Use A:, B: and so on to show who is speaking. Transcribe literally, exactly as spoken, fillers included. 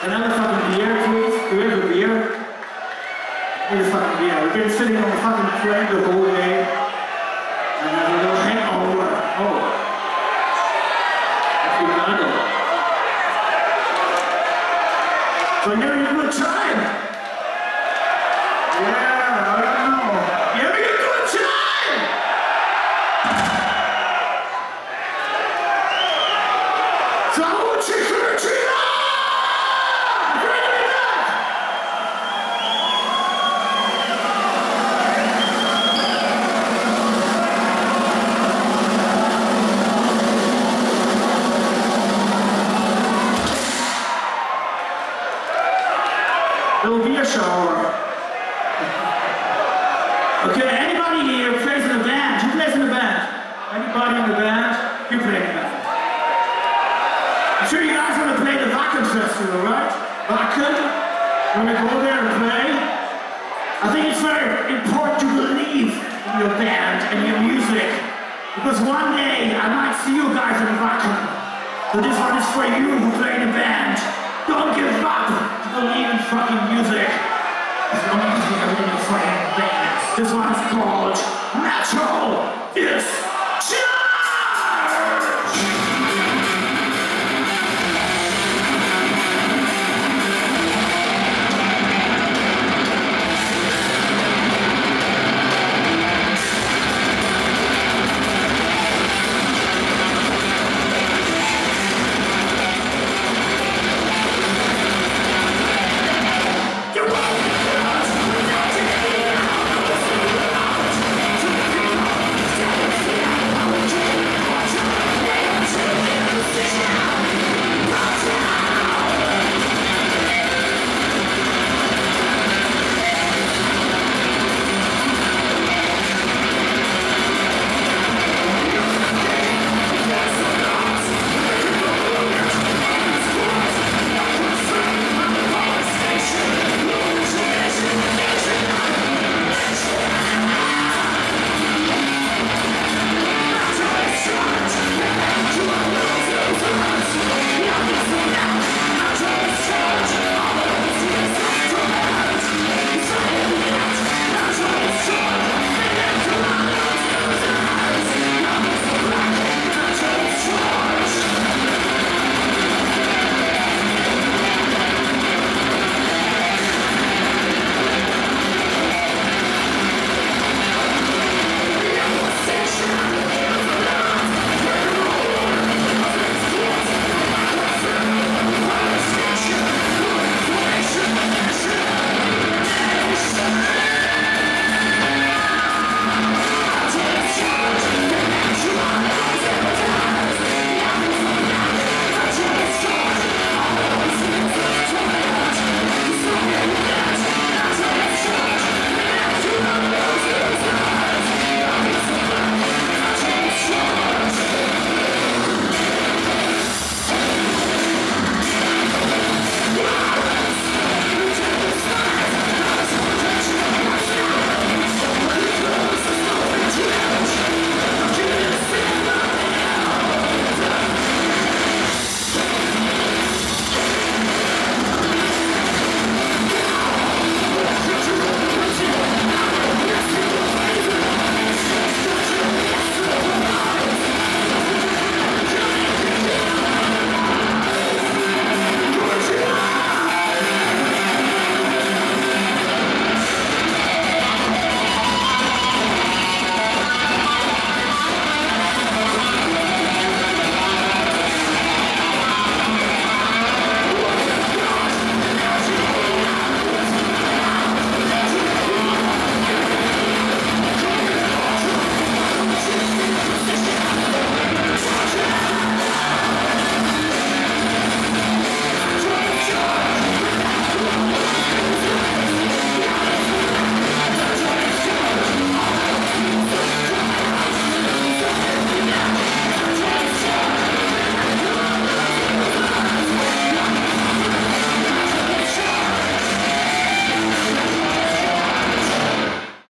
A: Another fucking beer, please. Do we have a beer? Need a fucking beer. We've been sitting on the fucking plane the whole day. And I have a little hangover. Oh. That's Ronaldo. So you're having a good time. Yeah, I don't know. You're having a good time! So I want you to turn it on! There will be a shower. Okay, anybody here plays in a band? Who plays in a band? Anybody in the band? You play in a band. I'm sure you guys want to play the Wacken Festival, right? Wacken? Want to go there and play? I think it's very important to believe in your band and your music. Because one day I might see you guys in Wacken. So this one is for you who play in a band. Don't give up to believe in fucking music. As long as you have in your fucking band. This one is called